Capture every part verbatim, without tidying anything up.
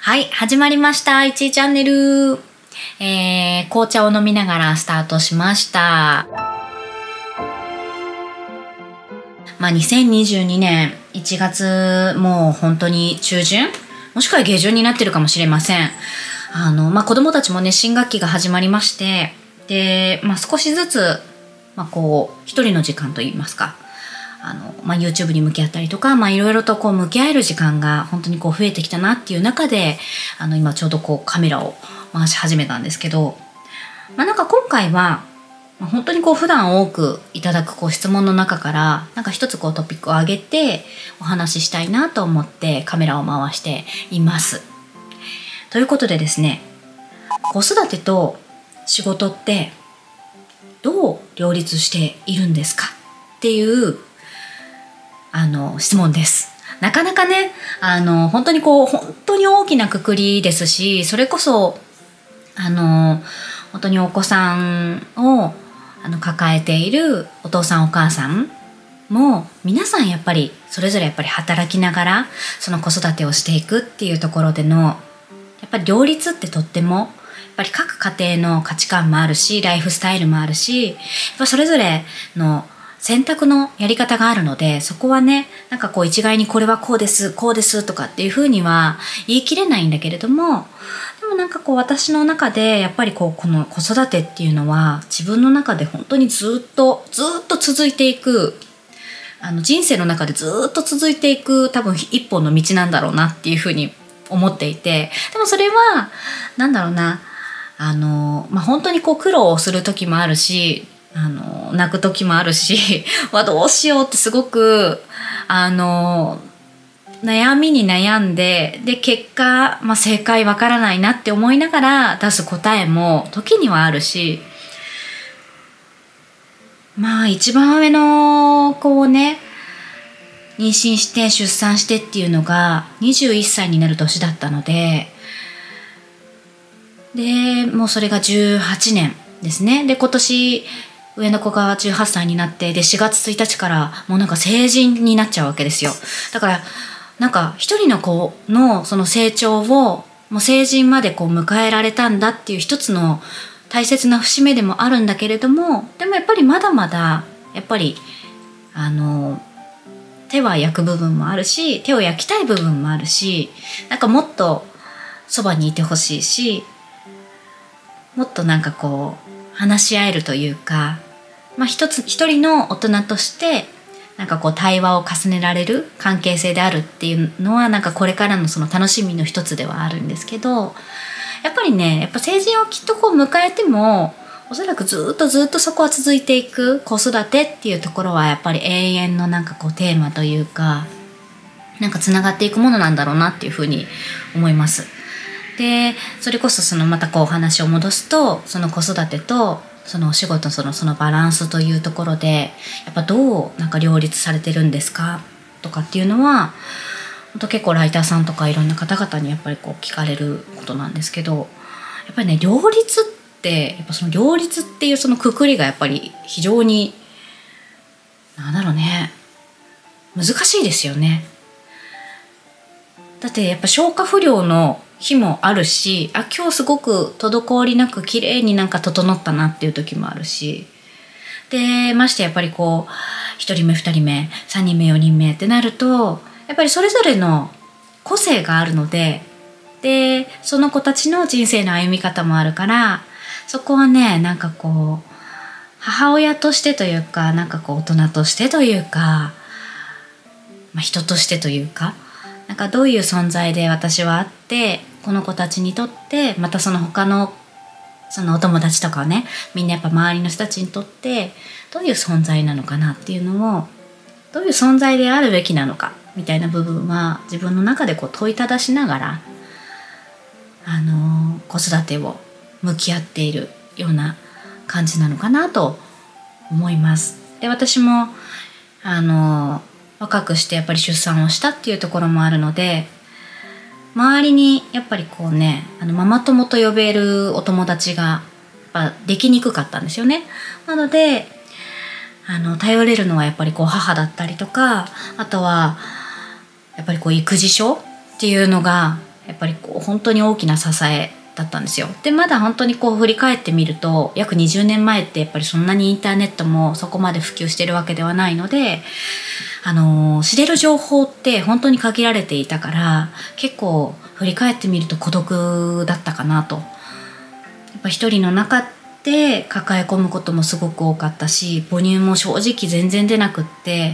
はい、始まりました。いちチャンネル。えー、紅茶を飲みながらスタートしました。まあ、にせんにじゅうにねんいちがつ、もう本当に中旬もしくは下旬になってるかもしれません。あの、まあ、子供たちもね、新学期が始まりまして、で、まあ、少しずつ、まあ、こう、一人の時間といいますか、あの、まあ、YouTube に向き合ったりとか、まあ、いろいろとこう向き合える時間が本当にこう増えてきたなっていう中で、あの、今ちょうどこうカメラを回し始めたんですけど、まあ、なんか今回は、まあ、本当にこう普段多くいただくこう質問の中から、なんか一つこうトピックを上げてお話ししたいなと思ってカメラを回しています。ということでですね、子育てと仕事ってどう両立しているんですかっていうあの質問です。なかなかね、あの本当にこう本当に大きな括りですし、それこそあの本当にお子さんをあの抱えているお父さんお母さんも皆さんやっぱりそれぞれやっぱり働きながらその子育てをしていくっていうところでのやっぱり両立ってとってもやっぱり各家庭の価値観もあるし、ライフスタイルもあるし、やっぱそれぞれの選択のやり方があるので、そこはね、なんかこう一概にこれはこうですこうですとかっていうふうには言い切れないんだけれども、でもなんかこう私の中でやっぱりこうこの子育てっていうのは自分の中で本当にずっとずっと続いていく、あの人生の中でずっと続いていく多分一本の道なんだろうなっていうふうに思っていて、でもそれはなんだろうな、あの、まあ、本当にこう苦労をする時もあるし、あの泣く時もあるしわどうしようってすごくあの悩みに悩んで、で結果、まあ、正解わからないなって思いながら出す答えも時にはあるし、まあ一番上の子をね妊娠して出産してっていうのがにじゅういっさいになる年だったので、でもうそれがじゅうはちねんですね。で今年上の子がじゅうはっさいになって、でしがつついたちからもうなんか成人になっちゃうわけですよ。だからなんか一人の子のその成長をもう成人までこう迎えられたんだっていう一つの大切な節目でもあるんだけれども、でもやっぱりまだまだやっぱりあの手は焼く部分もあるし、手を焼きたい部分もあるし、なんかもっとそばにいてほしいし、もっとなんかこう話し合えるというか、まあ、一つ一人の大人としてなんかこう対話を重ねられる関係性であるっていうのはなんかこれからのその楽しみの一つではあるんですけど、やっぱりね、やっぱ成人をきっとこう迎えてもおそらくずっとずっとそこは続いていく子育てっていうところはやっぱり永遠のなんかこうテーマというか、なんかつながっていくものなんだろうなっていうふうに思います。でそれこそそのまたこうお話を戻すと、その子育てとそのお仕事、そのそのバランスというところでやっぱどうなんか両立されてるんですかとかっていうのは本当結構ライターさんとかいろんな方々にやっぱりこう聞かれることなんですけど、やっぱりね、両立ってやっぱその両立っていうそのくくりがやっぱり非常になんだろうね、難しいですよね。だってやっぱ消化不良の日もあるし、あ、今日すごく滞りなく綺麗になんか整ったなっていう時もあるし、でましてやっぱりこうひとりめふたりめさんにんめよにんめってなるとやっぱりそれぞれの個性があるので、でその子たちの人生の歩み方もあるから、そこはね、なんかこう母親としてというか、なんかこう大人としてというか、まあ、人としてというか、なんかどういう存在で私はあって、この子たちにとって、またその他のそのお友達とかね、みんなやっぱ周りの人たちにとってどういう存在なのかなっていうのを、どういう存在であるべきなのかみたいな部分は自分の中でこう問いただしながら、あの子育てを向き合っているような感じなのかなと思います。で私もあの若くしてやっぱり出産をしたっていうところもあるので、周りにやっぱりこうね、あのママ友と呼べるお友達がやっぱできにくかったんですよね。なのであの頼れるのはやっぱりこう母だったりとか、あとはやっぱりこう育児書っていうのがやっぱりこう本当に大きな支えだったんですよ。でまだ本当にこう振り返ってみると約にじゅうねんまえってやっぱりそんなにインターネットもそこまで普及してるわけではないので、あの知れる情報って本当に限られていたから、結構振り返ってみると孤独だったかなと。やっぱ一人の中で抱え込むこともすごく多かったし、母乳も正直全然出なくって、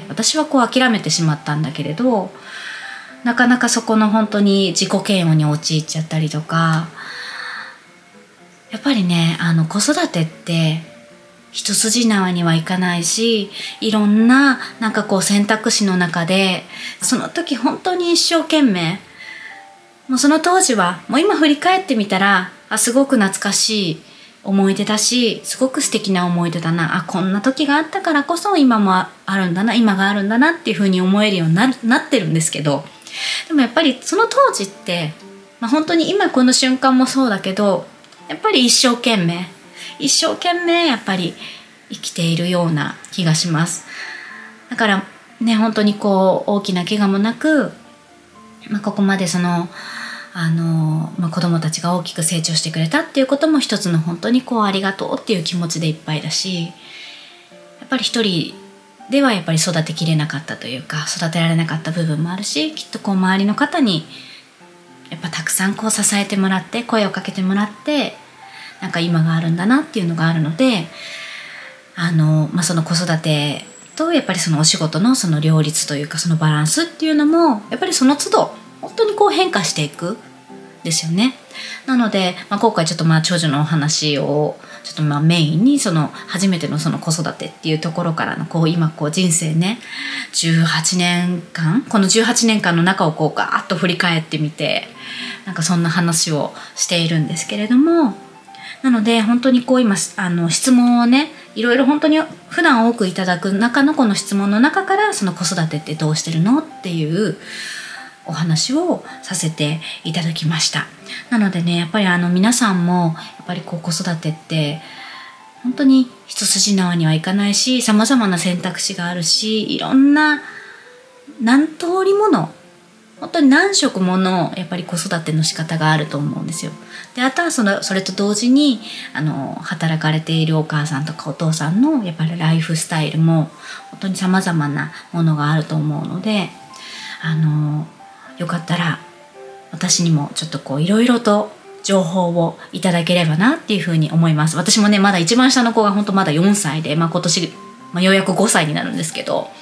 私はこう諦めてしまったんだけれど、なかなかそこの本当に自己嫌悪に陥っちゃったりとか、やっぱりね、あの子育てって一筋縄にはいかないし、いろんななんかこう選択肢の中で、その時本当に一生懸命、もうその当時はもう今振り返ってみたら、あすごく懐かしい思い出だし、すごく素敵な思い出だな、あこんな時があったからこそ今もあるんだな、今があるんだなっていうふうに思えるようになるなってるんですけど、でもやっぱりその当時って、まあ、本当に今この瞬間もそうだけど、やっぱり一生懸命一生懸命やっぱり生きているような気がします。だからね、本当にこう大きな怪我もなく、まあ、ここまでそのあの、まあ、子供たちが大きく成長してくれたっていうことも一つの本当にこうありがとうっていう気持ちでいっぱいだし、やっぱり一人ではやっぱり育てきれなかったというか、育てられなかった部分もあるし、きっとこう周りの方にやっぱたくさんこう支えてもらって、声をかけてもらって、なんか今があるんだなっていうのがあるので、あの、まあ、その子育てとやっぱりそのお仕事のその両立というか、そのバランスっていうのもやっぱりその都度本当にこう変化していくですよね。なので、まあ、今回ちょっとまあ長女のお話をちょっとまあメインに、その初めてのその子育てっていうところからのこう今こう人生ね、じゅうはちねんかん、このじゅうはちねんかんの中をこうガーッと振り返ってみて、なんかそんな話をしているんですけれども、なので本当にこう今あの質問をね、いろいろ本当に普段多くいただく中のこの質問の中から、その子育てってどうしてるのっていうお話をさせていただきました。なのでね、やっぱりあの皆さんもやっぱりこう子育てって本当に一筋縄にはいかないし、様々な選択肢があるし、いろんな何通りもの本当に何色ものやっぱり子育ての仕方があると思うんですよ。で、あとはそのそれと同時にあの働かれているお母さんとかお父さんのやっぱりライフスタイルも本当に様々なものがあると思うので、あのよかったら私にもちょっとこういろいろと情報をいただければなっていうふうに思います。私もね、まだ一番下の子が本当まだよんさいで、まあ、今年、まあ、ようやくごさいになるんですけど、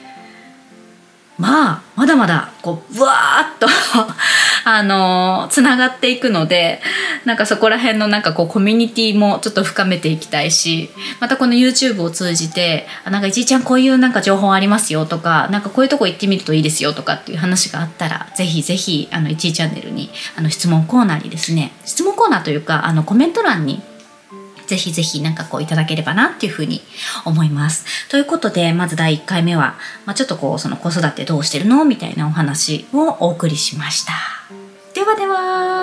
まあまだまだこうブワーッとあのつながっていくので、なんかそこら辺のなんかこうコミュニティもちょっと深めていきたいし、またこの YouTube を通じて、あなんかいちいちゃんこういうなんか情報ありますよとか、なんかこういうとこ行ってみるといいですよとかっていう話があったら、ぜひぜひあのいちいチャンネルにあの質問コーナーにですね、質問コーナーというかあのコメント欄にぜひぜひなんかこういただければなっていうふうに思います。ということで、まずだいいっかいめは、まあ、ちょっとこうその子育てどうしてるのみたいなお話をお送りしました。ではでは。